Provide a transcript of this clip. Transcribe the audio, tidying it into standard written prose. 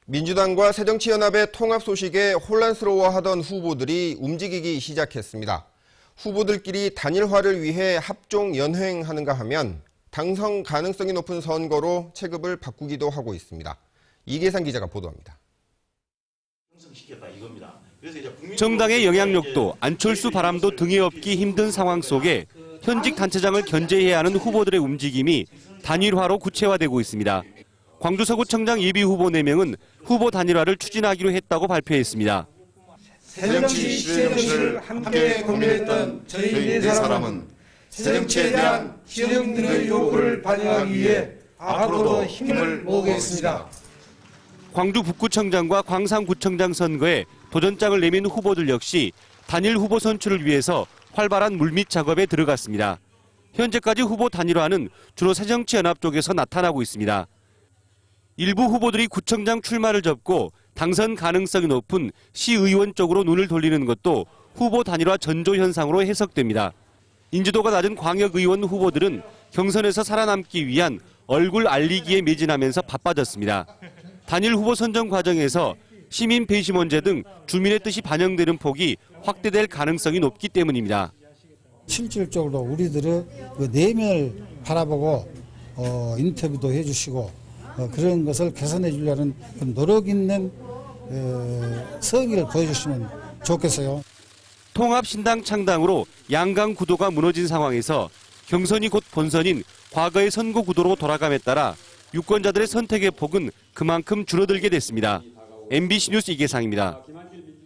민주당과 새정치연합의 통합 소식에 혼란스러워하던 후보들이 움직이기 시작했습니다. 후보들끼리 단일화를 위해 합종 연횡하는가 하면 당선 가능성이 높은 선거로 체급을 바꾸기도 하고 있습니다. 이계상 기자가 보도합니다. 정당의 영향력도 안철수 바람도 등에 업기 힘든 상황 속에 현직 단체장을 견제해야 하는 후보들의 움직임이 단일화로 구체화되고 있습니다. 광주 서구청장 예비 후보 4명은 후보 단일화를 추진하기로 했다고 발표했습니다. 새정치 시정치를 함께 고민했던 저희 4사람은 새정치에 대한 시정들의 요구를 반영하기 위해 앞으로도 힘을 모으겠습니다. 광주 북구청장과 광산구청장 선거에 도전장을 내민 후보들 역시 단일 후보 선출을 위해서 활발한 물밑 작업에 들어갔습니다. 현재까지 후보 단일화는 주로 새정치연합 쪽에서 나타나고 있습니다. 일부 후보들이 구청장 출마를 접고 당선 가능성이 높은 시의원 쪽으로 눈을 돌리는 것도 후보 단일화 전조 현상으로 해석됩니다. 인지도가 낮은 광역의원 후보들은 경선에서 살아남기 위한 얼굴 알리기에 매진하면서 바빠졌습니다. 단일 후보 선정 과정에서 시민 배심 문제 등 주민의 뜻이 반영되는 폭이 확대될 가능성이 높기 때문입니다. 실질적으로 우리들의 그 내면을 바라보고 인터뷰도 해주시고 그런 것을 개선해 주려는 노력 있는 성의를 보여주시면 좋겠어요. 통합신당 창당으로 양강 구도가 무너진 상황에서 경선이 곧 본선인 과거의 선거 구도로 돌아감에 따라 유권자들의 선택의 폭은 그만큼 줄어들게 됐습니다. MBC 뉴스 이계상입니다.